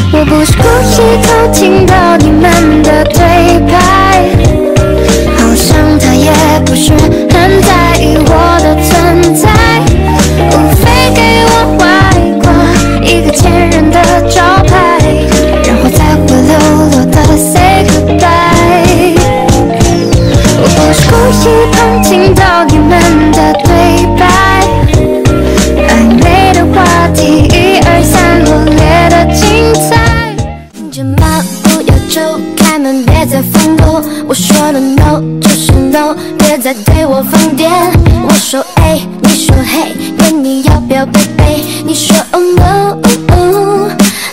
我不是故意偷听到你们的对白，好像他也不是很在意我的存在，无非给我画一个天然的招牌，然后再灰溜溜的 say goodbye。我不是故意旁听到你们的对白，暧昧的话题1、2、3罗列的精彩。听着吗？不要走开门，别再放狗。我说的 no 就是 no， 别再对我放电。我说 A， 你说 hey， 问你要不要背背？你说 oh no。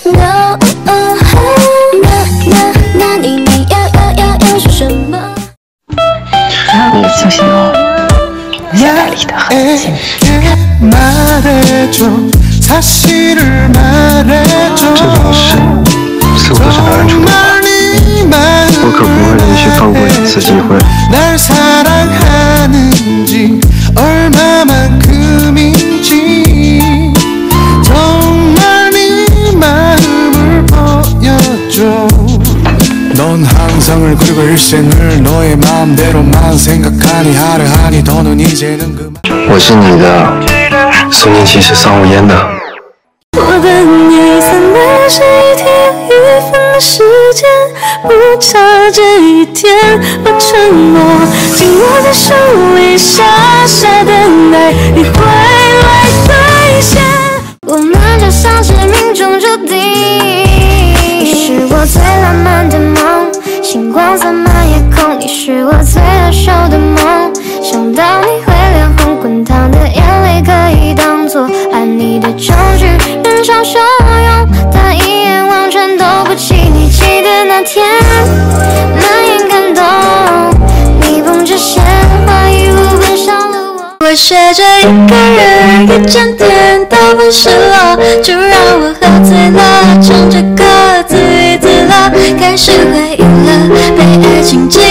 那你要说什么？ 你小心哦，现在离得很近。 这种事似乎都是男人处理的，我可不会连续放过1次机会。넌 항상을 그리고 일생을 너의 마음대로만 생각하니 하루하니 더는 이제는 그만。我是你的苏宁其实桑无烟的。 我等你3倍是1天1分的时间，不差这一天，把承诺紧握在手里，傻傻等待你回来兑现。我们就像是命中注定，你是我最浪漫的梦，星光洒满夜空，你是我最难受的梦。想到你会脸红，滚烫的眼泪可以当作爱你的证据，人潮汹涌，但一眼望穿都不起你记得那天，难言感动，你捧着鲜花一路奔向了我学着一个人一整天都不失落，就让我喝醉了，唱着歌自娱自乐，开始回忆了被爱情